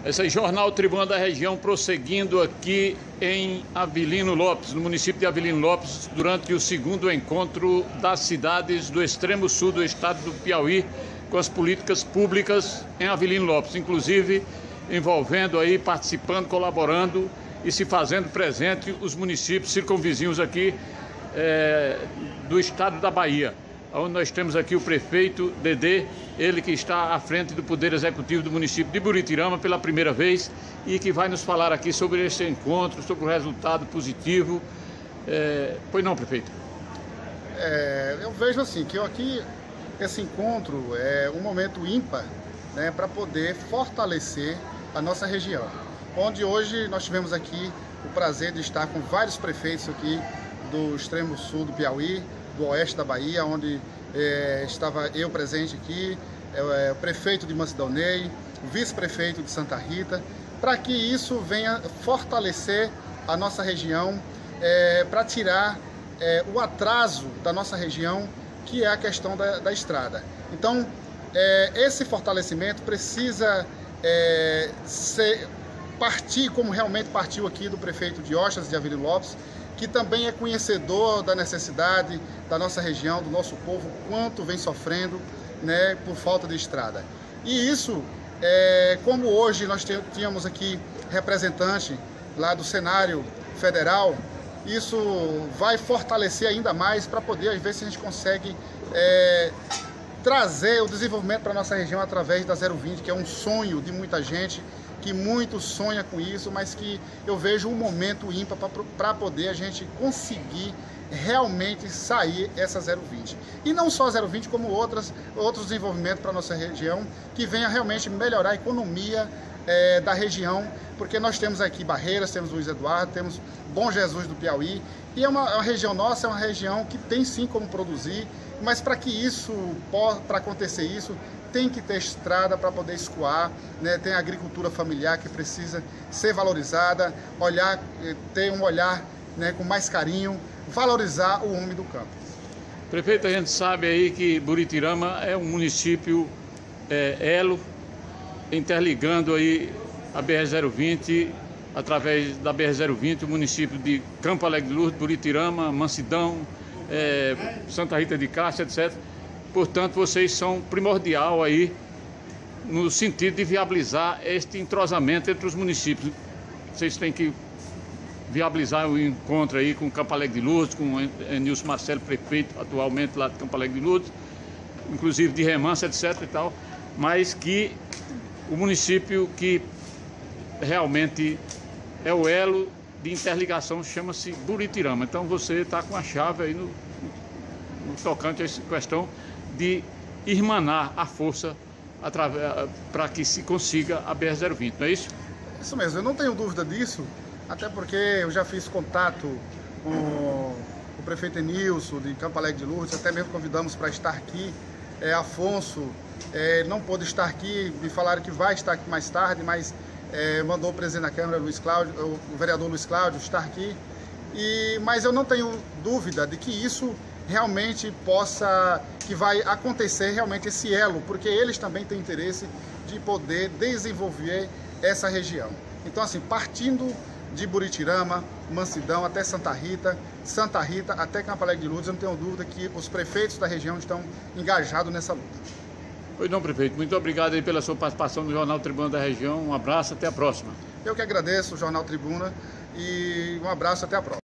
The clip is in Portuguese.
Esse aí, Jornal Tribuna da Região, prosseguindo aqui em Avelino Lopes, no município de Avelino Lopes, durante o segundo encontro das cidades do extremo sul do estado do Piauí, com as políticas públicas em Avelino Lopes, inclusive envolvendo aí, participando, colaborando e se fazendo presente os municípios circunvizinhos aqui do estado da Bahia, onde nós temos aqui o prefeito Dedê, ele que está à frente do Poder Executivo do município de Buritirama pela primeira vez e que vai nos falar aqui sobre esse encontro, sobre o resultado positivo. Pois não, prefeito? Eu vejo assim, que aqui esse encontro é um momento ímpar, né, para poder fortalecer a nossa região, onde hoje nós tivemos aqui o prazer de estar com vários prefeitos aqui do extremo sul do Piauí, do oeste da Bahia, onde estava eu presente aqui, o prefeito de Mansidonei, o vice-prefeito de Santa Rita, para que isso venha fortalecer a nossa região, para tirar o atraso da nossa região, que é a questão da estrada. Então, esse fortalecimento precisa partir como realmente partiu aqui do prefeito Diógenes de Avelino Lopes, que também é conhecedor da necessidade da nossa região, do nosso povo, quanto vem sofrendo, né, por falta de estrada. E isso, como hoje nós tínhamos aqui representante lá do cenário federal, isso vai fortalecer ainda mais para poder ver se a gente consegue trazer o desenvolvimento para a nossa região através da 020, que é um sonho de muita gente, que muito sonha com isso, mas que eu vejo um momento ímpar para poder a gente conseguir realmente sair essa 020. E não só a 020, como outros desenvolvimentos para a nossa região, que venha realmente melhorar a economia da região, porque nós temos aqui Barreiras, temos Luiz Eduardo, temos Bom Jesus do Piauí, e a região nossa é uma região que tem sim como produzir, mas para que isso, para acontecer isso, tem que ter estrada para poder escoar, né? Tem a agricultura familiar que precisa ser valorizada, ter um olhar, né, com mais carinho, valorizar o homem do campo. Prefeito, a gente sabe aí que Buritirama é um município elo, interligando aí a BR-020, através da BR-020, o município de Campo Alegre de Lourdes, Buritirama, Mansidão, Santa Rita de Castro, etc. Portanto, vocês são primordial aí no sentido de viabilizar este entrosamento entre os municípios. Vocês têm que viabilizar o encontro aí com Campo Alegre de Lourdes, com Nilson Marcelo, prefeito atualmente lá de Campo Alegre de Lourdes, inclusive de Remanso, etc. e tal, mas que o município que realmente é o elo de interligação chama-se Buritirama. Então você está com a chave aí no tocante a essa questão de irmanar a força para que se consiga a BR-020, não é isso? Isso mesmo, eu não tenho dúvida disso, até porque eu já fiz contato com o prefeito Nilson de Campo Alegre de Lourdes, até mesmo convidamos para estar aqui. Afonso não pôde estar aqui, me falaram que vai estar aqui mais tarde, mas mandou o presidente da Câmara, o vereador Luiz Cláudio, estar aqui. Mas eu não tenho dúvida de que isso realmente que vai acontecer realmente esse elo, porque eles também têm interesse de poder desenvolver essa região. Então, assim, partindo de Buritirama, Mansidão até Santa Rita até Campo Alegre de Lourdes, eu não tenho dúvida que os prefeitos da região estão engajados nessa luta. Pois não, prefeito. Muito obrigado aí pela sua participação no Jornal Tribuna da Região. Um abraço, até a próxima. Eu que agradeço o Jornal Tribuna e um abraço, até a próxima.